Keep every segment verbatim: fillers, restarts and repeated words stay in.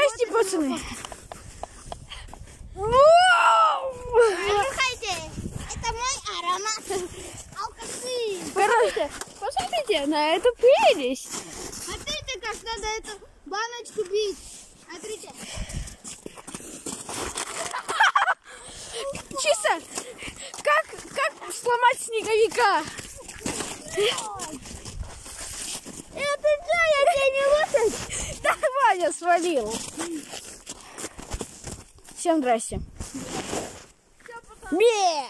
Здрасте, пацаны. Слушайте, это мой аромат. Алкаши. Короче, посмотрите на эту прелесть. Смотрите, как надо эту баночку бить. Смотрите. Чисто как, как сломать снеговика. Это что, я тебя не лошадь? Да, Ваня свалил. Всем здрасте. Бе!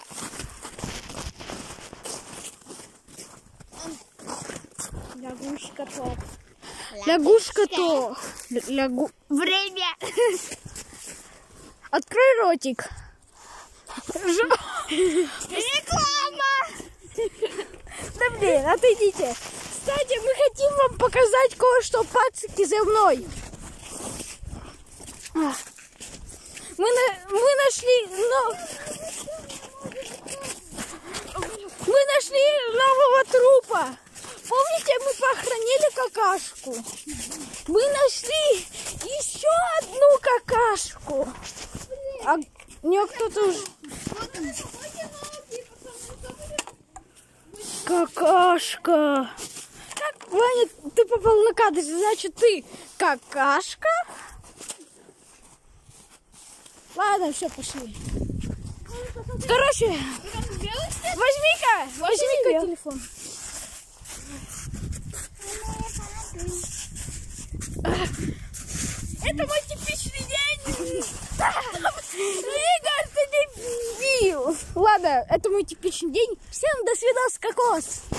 Лягушка-то. Лягушка-то. Лягу... Время. Открой ротик. Реклама. Да блин, отойдите. Кстати, мы хотим вам показать кое-что, пацики, за мной. Мы, на... мы нашли... Но... Мы нашли нового трупа. Помните, мы похоронили какашку? Мы нашли еще одну какашку. А не кто-то уже... Какашка. Как, Ваня, ты попал на кадр, значит, ты какашка? Ладно, все, пошли. Короче, возьми-ка, возьми-ка телефон. Это мой типичный день. Игорь, ты дебил. Ладно, это мой типичный день. Всем до свидания, кокос.